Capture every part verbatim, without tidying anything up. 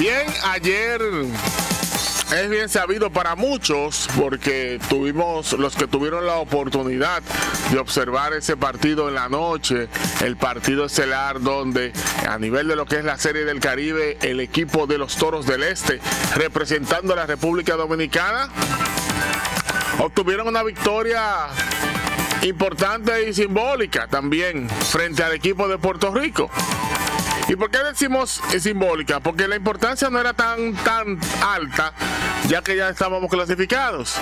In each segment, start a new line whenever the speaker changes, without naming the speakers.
Bien, ayer es bien sabido para muchos porque tuvimos los que tuvieron la oportunidad de observar ese partido en la noche, el partido estelar donde a nivel de lo que es la Serie del Caribe, el equipo de los Toros del Este representando a la República Dominicana obtuvieron una victoria importante y simbólica también frente al equipo de Puerto Rico. ¿Y por qué decimos simbólica? Porque la importancia no era tan, tan alta, ya que ya estábamos clasificados.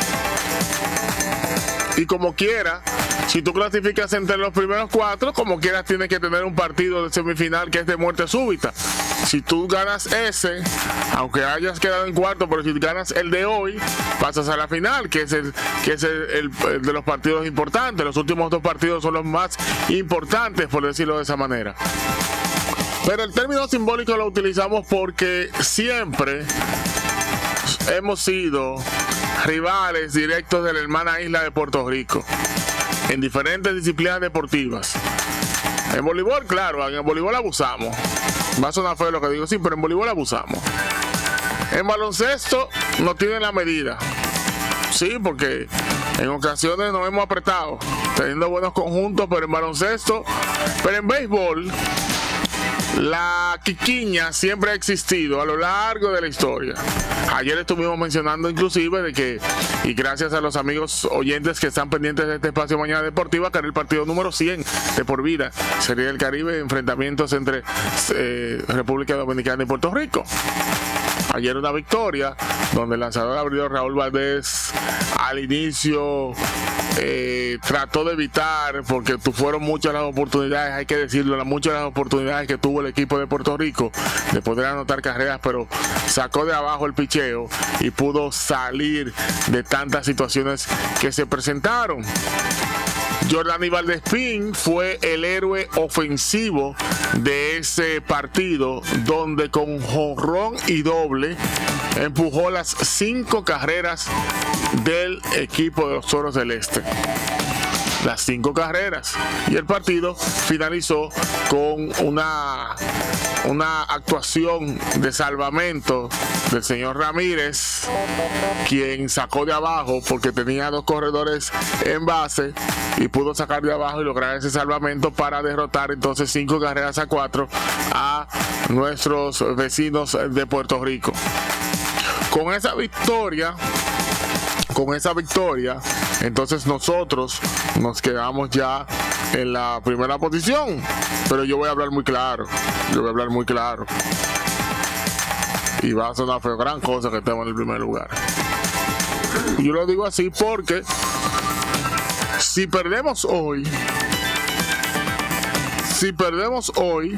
Y como quiera, si tú clasificas entre los primeros cuatro, como quieras tienes que tener un partido de semifinal que es de muerte súbita. Si tú ganas ese, aunque hayas quedado en cuarto, pero si ganas el de hoy, pasas a la final, que es el, que es el, el, el de los partidos importantes. Los últimos dos partidos son los más importantes, por decirlo de esa manera. Pero el término simbólico lo utilizamos porque siempre hemos sido rivales directos de la hermana isla de Puerto Rico en diferentes disciplinas deportivas. En voleibol, claro, en el voleibol abusamos. Va a sonar feo lo que digo, sí, pero en voleibol abusamos. En baloncesto no tienen la medida. Sí, porque en ocasiones nos hemos apretado, teniendo buenos conjuntos, pero en baloncesto, pero en béisbol, la quiquiña siempre ha existido a lo largo de la historia. Ayer estuvimos mencionando inclusive de que, y gracias a los amigos oyentes que están pendientes de este espacio Mañana Deportiva, que era el partido número cien de por vida, Serie del Caribe, enfrentamientos entre eh, República Dominicana y Puerto Rico. Ayer una victoria donde el lanzador abridor Raúl Valdés al inicio eh, trató de evitar, porque fueron muchas las oportunidades, hay que decirlo, muchas las oportunidades que tuvo el equipo de Puerto Rico de poder anotar carreras, pero sacó de abajo el picheo y pudo salir de tantas situaciones que se presentaron. Jordany Valdespín fue el héroe ofensivo de ese partido, donde con jonrón y doble empujó las cinco carreras del equipo de los Toros del Este. Las cinco carreras. Y el partido finalizó con una, una actuación de salvamento del señor Ramírez, quien sacó de abajo porque tenía dos corredores en base y pudo sacar de abajo y lograr ese salvamento para derrotar entonces cinco carreras a cuatro a nuestros vecinos de Puerto Rico. Con esa victoria, con esa victoria, entonces nosotros nos quedamos ya en la primera posición. Pero yo voy a hablar muy claro, yo voy a hablar muy claro. Y va a sonar feo, gran cosa que estemos en el primer lugar. Y yo lo digo así porque si perdemos hoy, si perdemos hoy,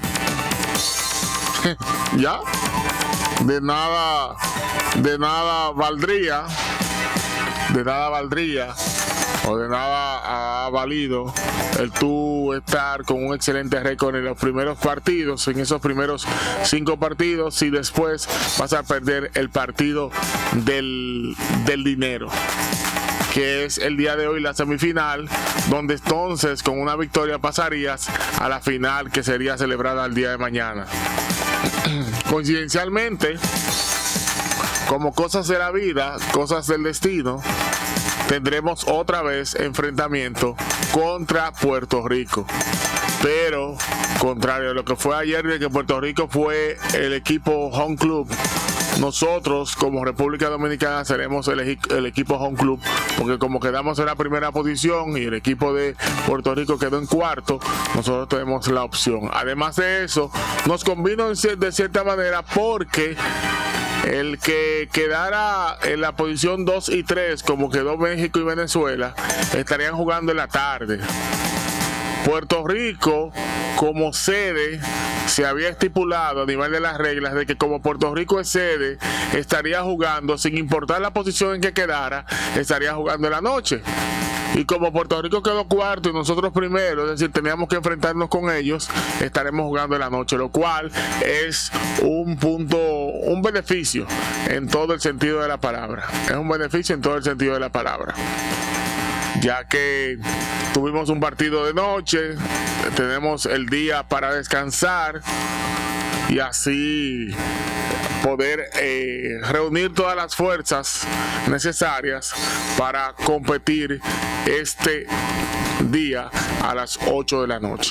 ya, de nada, de nada valdría, de nada valdría, o de nada ha valido el tú estar con un excelente récord en los primeros partidos, en esos primeros cinco partidos, y después vas a perder el partido del, del dinero, que es el día de hoy la semifinal, donde entonces con una victoria pasarías a la final, que sería celebrada el día de mañana. Coincidencialmente, como cosas de la vida, cosas del destino, tendremos otra vez enfrentamiento contra Puerto Rico. Pero, contrario a lo que fue ayer, de que Puerto Rico fue el equipo home club, nosotros como República Dominicana seremos el, el equipo home club, porque como quedamos en la primera posición y el equipo de Puerto Rico quedó en cuarto, nosotros tenemos la opción. Además de eso, nos convino de cierta manera porque el que quedara en la posición dos y tres, como quedó México y Venezuela, estarían jugando en la tarde. Puerto Rico, como sede, se había estipulado a nivel de las reglas de que como Puerto Rico es sede, estaría jugando, sin importar la posición en que quedara, estaría jugando en la noche. Y como Puerto Rico quedó cuarto y nosotros primero, es decir, teníamos que enfrentarnos con ellos, estaremos jugando en la noche, lo cual es un punto, un beneficio en todo el sentido de la palabra. Es un beneficio en todo el sentido de la palabra, ya que tuvimos un partido de noche, tenemos el día para descansar y así poder eh, reunir todas las fuerzas necesarias para competir este día a las ocho de la noche.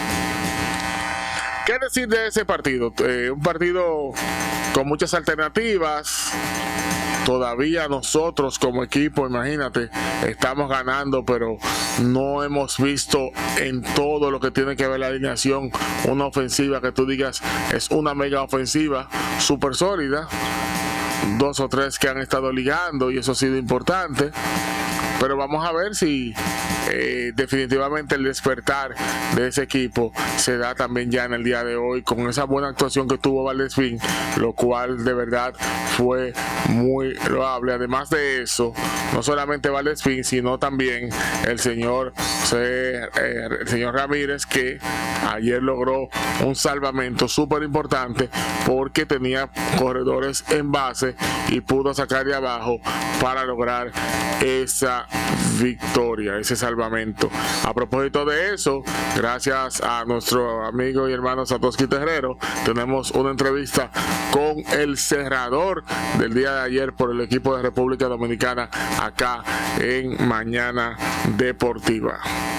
¿Qué decir de ese partido? Eh, un partido con muchas alternativas. Todavía nosotros como equipo, imagínate, estamos ganando, pero no hemos visto en todo lo que tiene que ver la alineación una ofensiva que tú digas es una mega ofensiva súper sólida. Dos o tres que han estado ligando y eso ha sido importante. Pero vamos a ver si eh, definitivamente el despertar de ese equipo se da también ya en el día de hoy con esa buena actuación que tuvo Valdespín, lo cual de verdad fue muy loable. Además de eso, no solamente Valdespín, sino también el señor, eh, el señor Ramírez, que ayer logró un salvamento súper importante porque tenía corredores en base y pudo sacar de abajo para lograr esa victoria, ese salvamento. A propósito de eso, gracias a nuestro amigo y hermano Satoshi Terrero, tenemos una entrevista con el cerrador del día de ayer por el equipo de República Dominicana acá en Mañana Deportiva.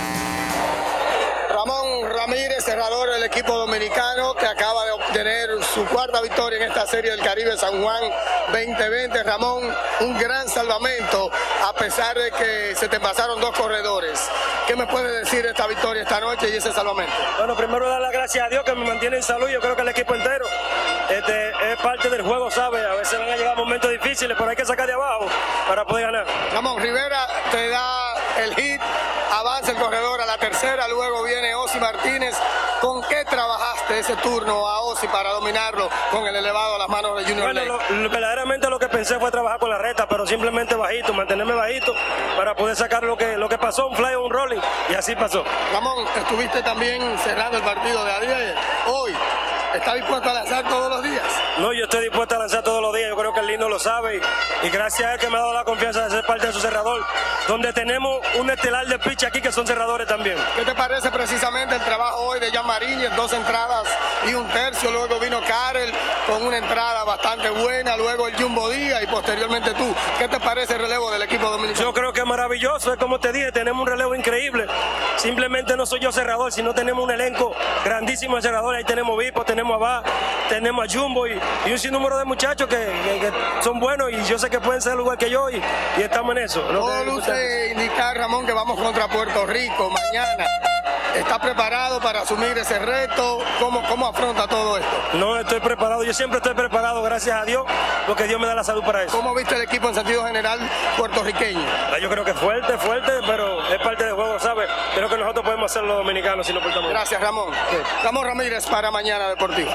Ramón Ramírez, cerrador del equipo dominicano, que acaba de obtener su cuarta victoria en esta Serie del Caribe San Juan veinte veinte. Ramón, un gran salvamento a pesar de que se te pasaron dos corredores. ¿Qué me puedes decir de esta victoria esta noche y ese salvamento?
Bueno, primero dar las gracias a Dios que me mantiene en salud. Yo creo que el equipo entero este, es parte del juego, ¿sabe? A veces van a llegar momentos difíciles, pero hay que sacar de abajo para poder ganar.
Ramón, Rivera te da el hit, avanza el corredor a la tercera, luego viene Osi Martínez. ¿Con qué trabajaste ese turno a Osi para dominarlo con el elevado a las manos de Junior
Bueno,
Lake?
lo, verdaderamente lo que pensé fue trabajar con la recta, pero simplemente bajito, mantenerme bajito para poder sacar lo que, lo que pasó, un fly o un rolling, y así pasó.
Ramón, estuviste también cerrando el partido de ayer. Hoy, ¿estás dispuesto a lanzar todos los días?
No, yo estoy dispuesto a lanzar todos los días. Yo creo que el lindo lo sabe y, y gracias a él que me ha dado la confianza de ser parte de su cerrador, donde tenemos un estelar de pitch aquí que son cerradores también.
¿Qué te parece precisamente el trabajo hoy de Jan Mariñez? Dos entradas y un tercio, luego vino Karel con una entrada bastante buena, luego el Jumbo Díaz y posteriormente tú. ¿Qué te parece el relevo del equipo dominicano?
Yo creo que es maravilloso, es como te dije, tenemos un relevo increíble. Simplemente no soy yo cerrador, sino tenemos un elenco grandísimo de cerradores. Ahí tenemos Vipo, tenemos a Bá, tenemos a Jumbo y, y un sinnúmero de muchachos que, que, que son buenos y yo sé que pueden ser igual que yo y, y estamos en eso.
Todo luce indicar, Ramón, que vamos contra Puerto Rico mañana. ¿Está preparado para asumir ese reto? ¿Cómo, cómo afronta todo esto?
No, estoy preparado, yo siempre estoy preparado, gracias a Dios, porque Dios me da la salud para eso.
¿Cómo viste el equipo en sentido general puertorriqueño?
Yo creo que fuerte, fuerte, pero es parte del juego, ¿sabes? Creo que nosotros podemos hacer los dominicanos si nos portamos.
Gracias, Ramón. Sí. Ramón Ramírez para Mañana Deportiva.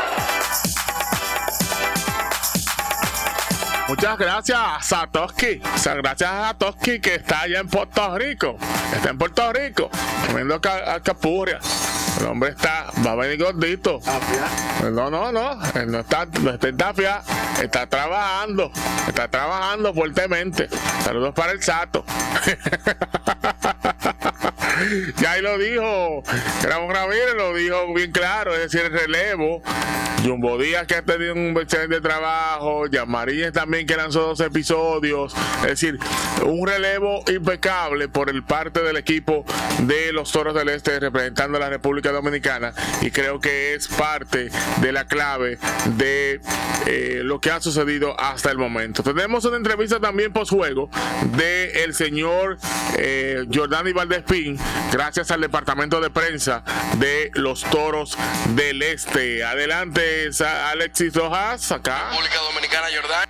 Muchas gracias a Satoshi. Gracias a Satoshi que está allá en Puerto Rico. Está en Puerto Rico. Comiendo a Capurria. El hombre está, va a venir gordito. No, no, no. Él no está, no está en Tafia. Está trabajando. Está trabajando fuertemente. Saludos para el Sato. Ya ahí lo dijo Ramón Ramírez, lo dijo bien claro, es decir, el relevo. Jumbo Díaz, que ha tenido un excelente trabajo, Jan Mariñez también, que lanzó dos episodios, es decir, un relevo impecable por el parte del equipo de los Toros del Este representando a la República Dominicana, y creo que es parte de la clave de eh, lo que ha sucedido hasta el momento. Tenemos una entrevista también post-juego del señor eh, Jordani Valdespín, gracias al departamento de prensa de los Toros del Este. Adelante, Alexis Rojas, acá.
República Dominicana, Jordán.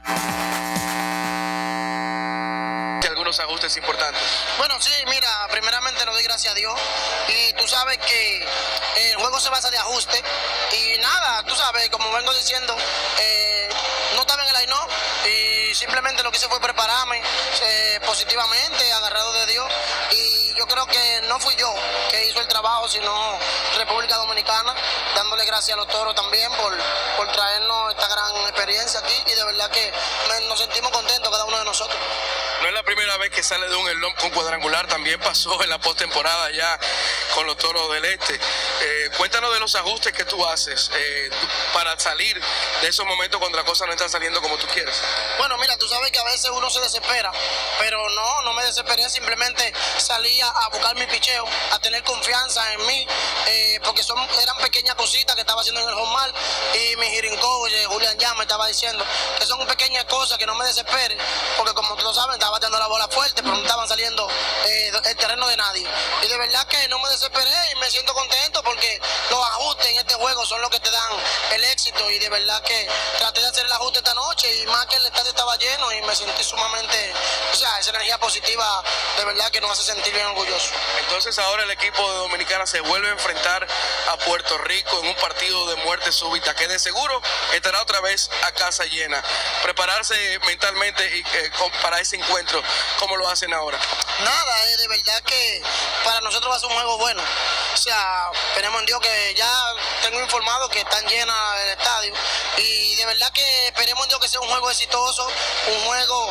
Algunos ajustes importantes.
Bueno, sí, mira, primeramente lo doy gracias a Dios. Y tú sabes que el juego se basa de ajuste. Y nada, tú sabes, como vengo diciendo, eh, no estaba en el line-up y simplemente lo que hice fue prepararme eh, positivamente, agarrado de Dios. Y yo creo que no fui yo que hizo el trabajo, sino República Dominicana, dándole gracias a los Toros también por, por traernos esta gran experiencia aquí. Y de verdad que me, nos sentimos contentos cada uno de nosotros.
No es la primera vez que sale de un elón con cuadrangular, también pasó en la postemporada ya con los Toros del Este. Eh, cuéntanos de los ajustes que tú haces eh, para salir de esos momentos cuando las cosas no están saliendo como tú quieres.
Bueno, mira, tú sabes que a veces uno se desespera, pero no, no me desesperé, simplemente salí a, a buscar mi picheo, a tener confianza en mí, eh, porque son, eran pequeñas cositas que estaba haciendo en el home y mi hitting coach, Julián ya me estaba diciendo que son pequeñas cosas, que no me desespere, porque como tú lo sabes, estaba bateando la bola fuerte, pero no estaban saliendo eh, el terreno de nadie. Y de verdad que no me desesperé y me siento contento porque los ajustes en este juego son los que te dan el éxito, y de verdad que traté de hacer el ajuste esta noche, y más que el estadio estaba lleno y me sentí sumamente, o sea, esa energía positiva de verdad que nos hace sentir bien orgullosos.
Entonces ahora el equipo de Dominicana se vuelve a enfrentar a Puerto Rico en un partido de muerte súbita que de seguro estará otra vez a casa llena. Prepararse mentalmente y, eh, para ese encuentro, ¿cómo lo hacen ahora?
Nada, eh, de verdad que para nosotros va a ser un juego bueno. O sea, esperemos en Dios que ya tengo informado que están llenas el estadio, y de verdad que esperemos en Dios que sea un juego exitoso, un juego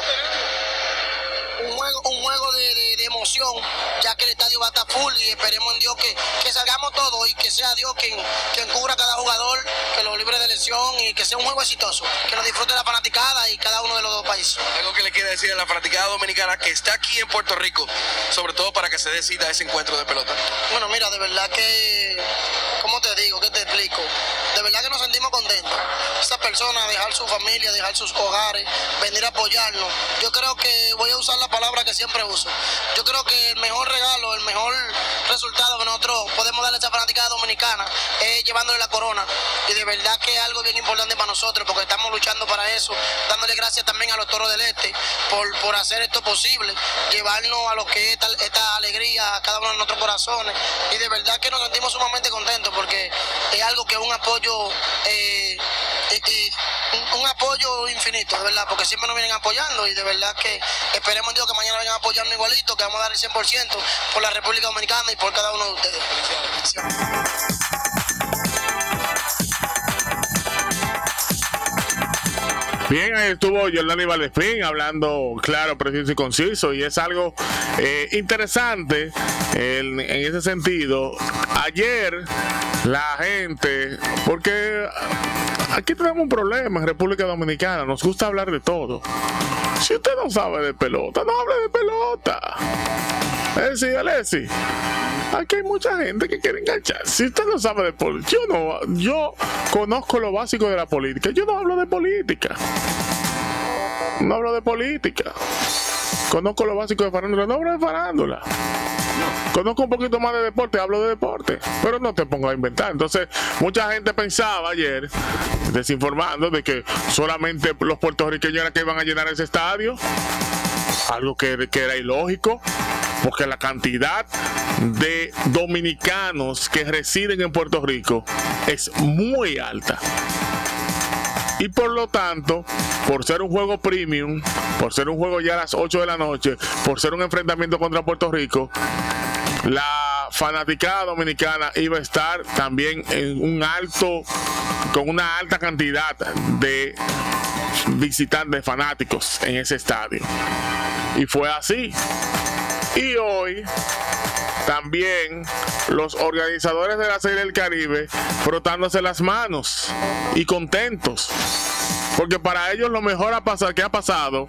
un juego, un juego de, de, de emoción, ya que el estadio va a estar full, y esperemos en Dios que, que salgamos todos y que sea Dios quien, quien cubra a cada jugador, que lo libre de lesión, y que sea un juego exitoso, que lo disfrute la fanaticada y cada uno de los dos países.
Algo que le quiere decir a la fanaticada dominicana que está aquí en Puerto Rico, sobre todo para que se decida ese encuentro de pelota.
Bueno, mira, de verdad que, ¿cómo te digo? ¿Qué te explico? De verdad que nos sentimos contentos. Esas personas, dejar su familia, dejar sus hogares, venir a apoyarnos. Yo creo que voy a usar la palabra que siempre uso. Yo creo que el mejor regalo, el mejor resultado que nosotros podemos darle a esa fanática dominicana es llevándole la corona. Y de verdad que es algo bien importante para nosotros, porque estamos luchando para eso, dándole gracias también a los Toros del Este por, por hacer esto posible, llevarnos a lo que es esta, esta alegría a cada uno de nuestros corazones. Y de verdad que nos sentimos sumamente contentos, porque es algo que es un apoyo eh, eh, eh, un, un apoyo infinito, de verdad, porque siempre nos vienen apoyando, y de verdad que esperemos Dios que mañana vengan a apoyarnos igualito, que vamos a dar el cien por ciento por la República Dominicana y por cada uno de ustedes.
Bien, ahí estuvo Jordani Valdespín hablando claro, preciso y conciso, y es algo eh, interesante en, en ese sentido. Ayer la gente, porque aquí tenemos un problema en República Dominicana, nos gusta hablar de todo. Si usted no sabe de pelota, no hable de pelota. Alessi, Alessi, aquí hay mucha gente que quiere enganchar. Si usted no sabe de política, yo no, yo conozco lo básico de la política. Yo no hablo de política. No hablo de política. Conozco lo básico de farándula. No hablo de farándula. Conozco un poquito más de deporte, hablo de deporte, pero no te pongo a inventar. Entonces, mucha gente pensaba ayer, desinformando, de que solamente los puertorriqueños eran que iban a llenar ese estadio. Algo que, que era ilógico, porque la cantidad de dominicanos que residen en Puerto Rico es muy alta. Y por lo tanto, por ser un juego premium, por ser un juego ya a las ocho de la noche, por ser un enfrentamiento contra Puerto Rico, la fanaticada dominicana iba a estar también en un alto, con una alta cantidad de visitantes, fanáticos en ese estadio. Y fue así. Y hoy también los organizadores de la Serie del Caribe frotándose las manos y contentos, porque para ellos lo mejor a pasar, que ha pasado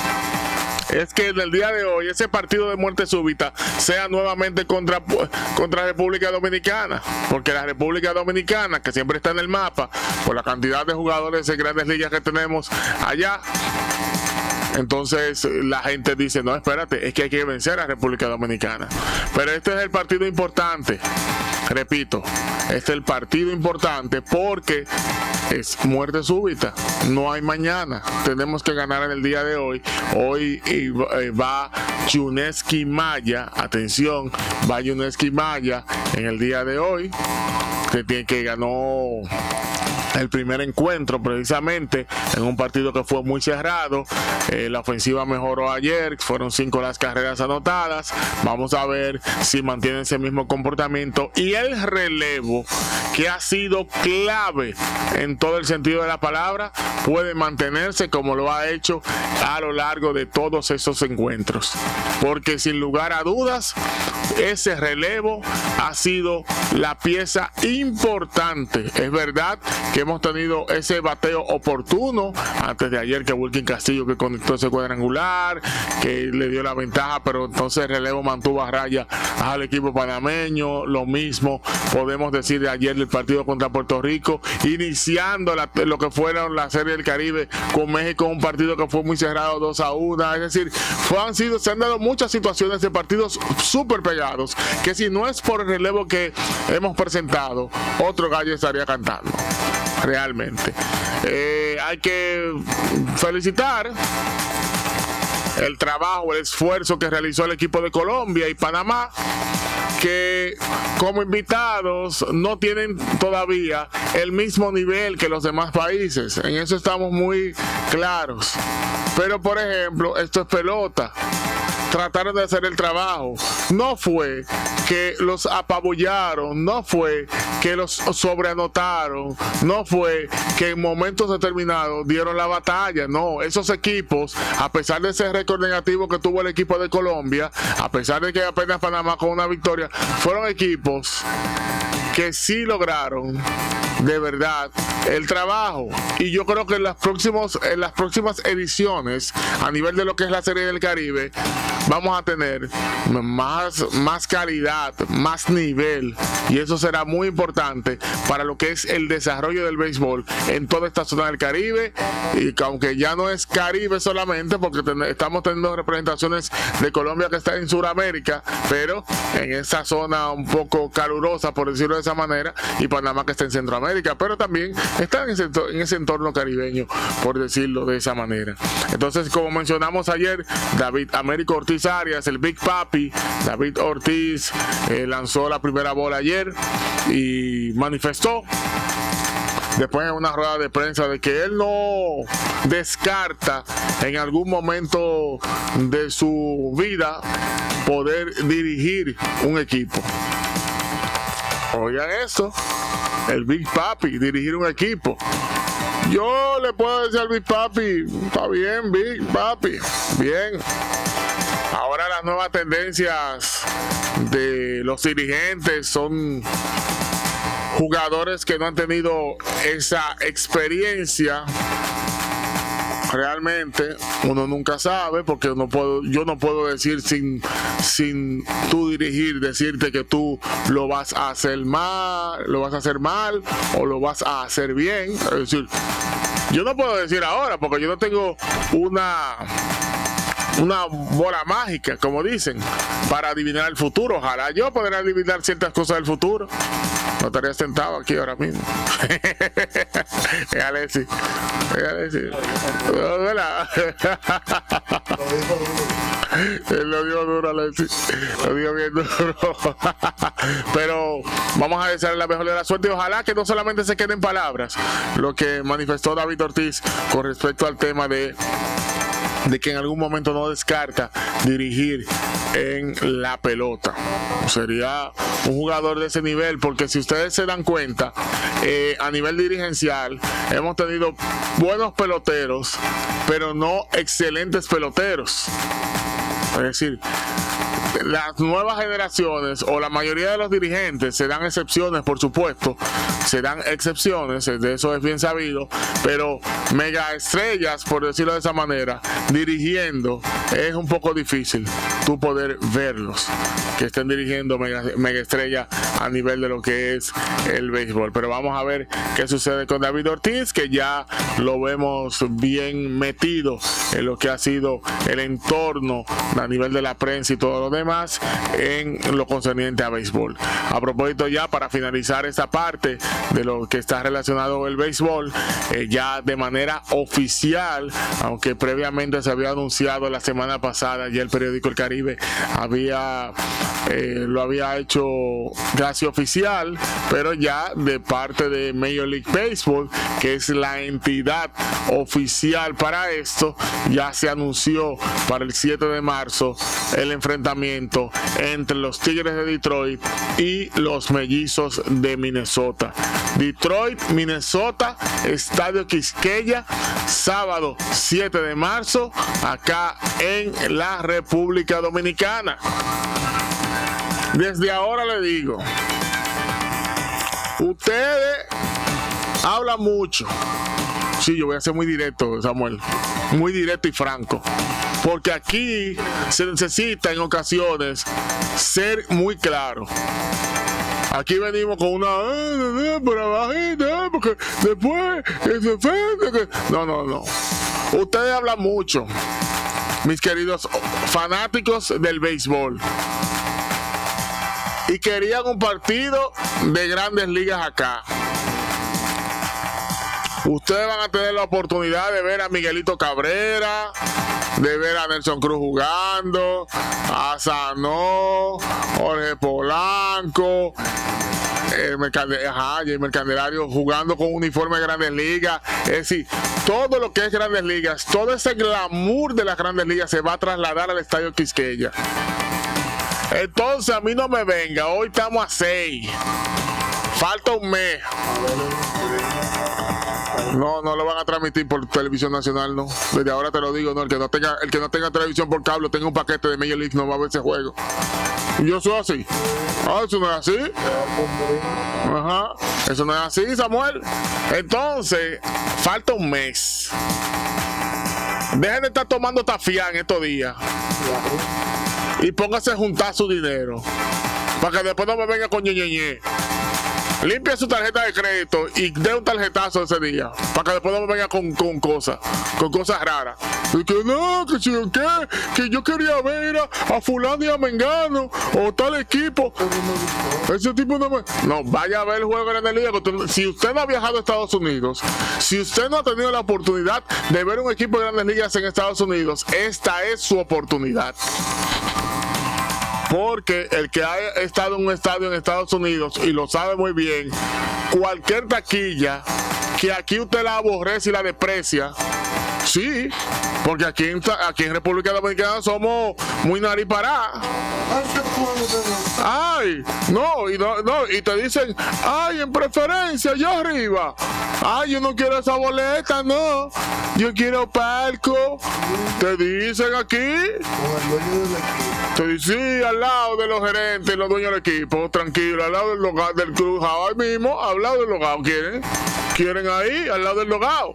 es que en el día de hoy ese partido de muerte súbita sea nuevamente contra, contra República Dominicana, porque la República Dominicana, que siempre está en el mapa por la cantidad de jugadores en grandes ligas que tenemos allá, entonces la gente dice, no, espérate, es que hay que vencer a República Dominicana. Pero este es el partido importante, repito, este es el partido importante porque es muerte súbita, no hay mañana, tenemos que ganar en el día de hoy. Hoy va Yuneski Maya, atención, va Yuneski Maya en el día de hoy, que, que ganó el primer encuentro precisamente en un partido que fue muy cerrado. Eh, la ofensiva mejoró ayer, fueron cinco las carreras anotadas. Vamos a ver si mantiene ese mismo comportamiento y el relevo, que ha sido clave en todo el sentido de la palabra, puede mantenerse como lo ha hecho a lo largo de todos esos encuentros, porque sin lugar a dudas ese relevo ha sido la pieza importante. Es verdad que hemos tenido ese bateo oportuno antes de ayer, que Wilkin Castillo que conectó ese cuadrangular, que le dio la ventaja, pero entonces el relevo mantuvo a raya al equipo panameño. Lo mismo podemos decir de ayer del partido contra Puerto Rico, iniciando la, lo que fueron la Serie del Caribe con México, un partido que fue muy cerrado, dos a uno. Es decir, fue, han sido, se han dado muchas situaciones de partidos súper pegados, que si no es por el relevo que hemos presentado, otro gallo estaría cantando realmente. Eh, hay que felicitar el trabajo, el esfuerzo que realizó el equipo de Colombia y Panamá, que como invitados no tienen todavía el mismo nivel que los demás países. En eso estamos muy claros. Pero por ejemplo, esto es pelota. Trataron de hacer el trabajo. No fue que los apabullaron, no fue que los sobreanotaron, no fue que en momentos determinados dieron la batalla. No, esos equipos, a pesar de ese récord negativo que tuvo el equipo de Colombia, a pesar de que apenas Panamá con una victoria, fueron equipos que sí lograron de verdad el trabajo. Y yo creo que en las próximos, en las próximas ediciones, a nivel de lo que es la Serie del Caribe, vamos a tener más, más calidad, más nivel, y eso será muy importante para lo que es el desarrollo del béisbol en toda esta zona del Caribe. Y que aunque ya no es Caribe solamente, porque ten, estamos teniendo representaciones de Colombia que está en Sudamérica, pero en esa zona un poco calurosa, por decirlo de esa manera, y Panamá que está en Centroamérica, pero también está en ese, en ese entorno caribeño, por decirlo de esa manera. Entonces, como mencionamos ayer, David Américo Ortiz Arias, el Big Papi, David Ortiz, eh, lanzó la primera bola ayer y manifestó después en una rueda de prensa de que él no descarta en algún momento de su vida poder dirigir un equipo. Oigan eso, el Big Papi, dirigir un equipo. Yo le puedo decir al Big Papi, está bien, Big Papi, bien. Ahora las nuevas tendencias de los dirigentes son jugadores que no han tenido esa experiencia. Realmente uno nunca sabe, porque no puedo, yo no puedo decir sin, sin tú dirigir, decirte que tú lo vas a hacer mal, lo vas a hacer mal o lo vas a hacer bien. Es decir, yo no puedo decir ahora porque yo no tengo una una bola mágica, como dicen, para adivinar el futuro. Ojalá yo pudiera adivinar ciertas cosas del futuro. No estaría sentado aquí ahora mismo. Es Alexi. Es Alexi. Él lo dio duro, Alexi. Lo dio bien duro. Pero vamos a desearle la mejor de la suerte y ojalá que no solamente se queden palabras lo que manifestó David Ortiz con respecto al tema de de que en algún momento no descarta dirigir en la pelota. Sería un jugador de ese nivel, porque si ustedes se dan cuenta, eh, a nivel dirigencial hemos tenido buenos peloteros, pero no excelentes peloteros. Es decir, las nuevas generaciones o la mayoría de los dirigentes, se dan excepciones, por supuesto, se dan excepciones, de eso es bien sabido, pero mega estrellas, por decirlo de esa manera, dirigiendo, es un poco difícil tú poder verlos que estén dirigiendo mega, mega estrella a nivel de lo que es el béisbol. Pero vamos a ver qué sucede con David Ortiz, que ya lo vemos bien metido en lo que ha sido el entorno a nivel de la prensa y todo lo demás en lo concerniente a béisbol. A propósito, ya para finalizar esta parte de lo que está relacionado con el béisbol, eh, ya de manera oficial, aunque previamente se había anunciado la semana pasada, ya el periódico El Caribe había eh, lo había hecho casi oficial, pero ya de parte de Major League Baseball, que es la entidad oficial para esto, ya se anunció para el siete de marzo el enfrentamiento entre los Tigres de Detroit y los Mellizos de Minnesota. Detroit, Minnesota, Estadio Quisqueya, sábado siete de marzo, acá en la República Dominicana. Desde ahora le digo, ustedes hablan mucho. Sí, yo voy a ser muy directo, Samuel, muy directo y franco, porque aquí se necesita en ocasiones ser muy claro. Aquí venimos con una eh, eh, por abajita, eh, porque después que se ofende, que... no, no, no. Ustedes hablan mucho, mis queridos fanáticos del béisbol, y querían un partido de Grandes Ligas acá. Ustedes van a tener la oportunidad de ver a Miguelito Cabrera, de ver a Nelson Cruz jugando, a Sanó, Jorge Polanco, el Mercade, ajá, el Candelario jugando con uniforme de Grandes Ligas. Es decir, todo lo que es Grandes Ligas, todo ese glamour de las Grandes Ligas se va a trasladar al Estadio Quisqueya. Entonces a mí no me venga, hoy estamos a seis, falta un mes. No, no lo van a transmitir por televisión nacional, no. Desde ahora te lo digo, no. El que no tenga, el que no tenga televisión por cable, tenga un paquete de Major League, no va a ver ese juego. Y yo soy así. Ah, eso no es así. Ajá. Eso no es así, Samuel. Entonces, falta un mes. Dejen de estar tomando tafía en estos días. Y póngase a juntar su dinero. Para que después no me venga con ñeñeñe. Limpia su tarjeta de crédito y dé un tarjetazo ese día, para que después no me venga con, con cosas, con cosas raras. Y que no, que si yo qué, que yo quería ver a, a fulano y a mengano, o tal equipo. Ese tipo no me... No, vaya a ver el juego de la liga. Si usted no ha viajado a Estados Unidos, si usted no ha tenido la oportunidad de ver un equipo de Grandes Ligas en Estados Unidos, esta es su oportunidad. Porque el que ha estado en un estadio en Estados Unidos y lo sabe muy bien, cualquier taquilla que aquí usted la aborrece y la desprecia, sí, porque aquí en, aquí en República Dominicana somos muy naripará. Ay, no, y no, no, y te dicen, ay, en preferencia, allá arriba. Ay, yo no quiero esa boleta, no. Yo quiero palco. Te dicen aquí. Te dicen, sí, al lado de los gerentes, los dueños del equipo, tranquilo, al lado del local, del club, ahí mismo, al lado del logado, ¿quieren? ¿Quieren ahí, al lado del logado?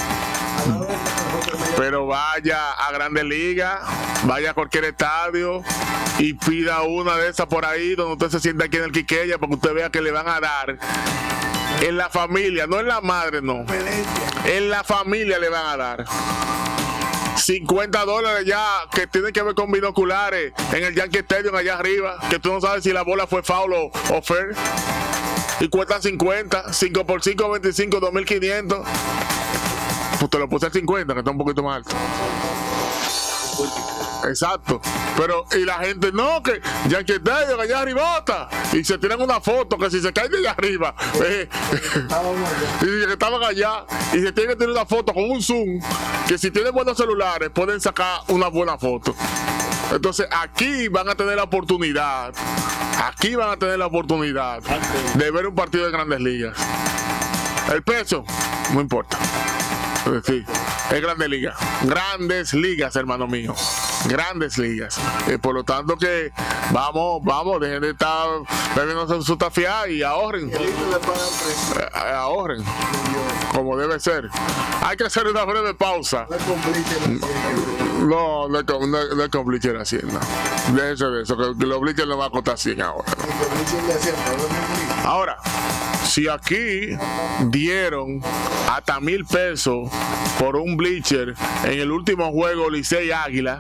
Pero vaya a Grandes Ligas, vaya a cualquier estadio y pida una de esas por ahí donde usted se sienta aquí en el Quisqueya, para que usted vea que le van a dar en la familia, no en la madre, no, en la familia le van a dar cincuenta dólares ya, que tienen que ver con binoculares en el Yankee Stadium allá arriba, que tú no sabes si la bola fue foul o, o fair, y cuestan cincuenta, cinco por cinco, veinticinco, dos mil quinientos. Pues te lo puse al cincuenta, que está un poquito más alto. Exacto. Pero, y la gente, no, que Yankee Stadium allá arribota, y se tiran una foto, que si se caen de allá arriba, eh, y que estaban allá, y se tienen que tener una foto con un zoom, que si tienen buenos celulares, pueden sacar una buena foto. Entonces, aquí van a tener la oportunidad, aquí van a tener la oportunidad de ver un partido de Grandes Ligas. El peso, no importa. Sí, es Grandes Ligas. Grandes Ligas, hermano mío. Grandes Ligas. Eh, por lo tanto que vamos, vamos, dejen de estar bebiendo su tafiá y ahorren. Eh, ahorren. Como debe ser. Hay que hacer una breve pausa. No, no, no, no es con Bleacher Hacienda. Déjese de eso, que los Bleacher no va a costar cien ahora. Ahora, si aquí dieron hasta mil pesos por un bleacher en el último juego Licey Águila,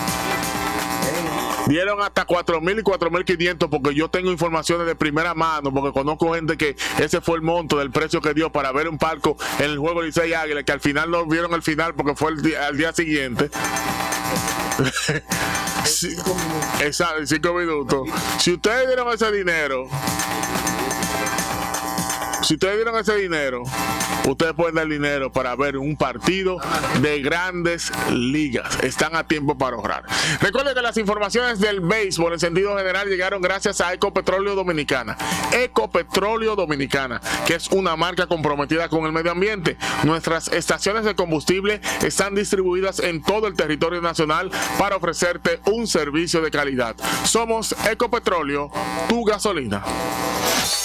dieron hasta cuatro mil y cuatro mil quinientos, porque yo tengo informaciones de primera mano, porque conozco gente que ese fue el monto del precio que dio para ver un palco en el juego Licey Águila, que al final no vieron el final porque fue el día, al día siguiente. Sí, exacto, cinco minutos. Si ustedes dieron ese dinero, si ustedes dieron ese dinero, ustedes pueden dar dinero para ver un partido de Grandes Ligas. Están a tiempo para ahorrar. Recuerden que las informaciones del béisbol en sentido general llegaron gracias a Ecopetróleo Dominicana. Ecopetróleo Dominicana, que es una marca comprometida con el medio ambiente. Nuestras estaciones de combustible están distribuidas en todo el territorio nacional para ofrecerte un servicio de calidad. Somos Ecopetróleo, tu gasolina.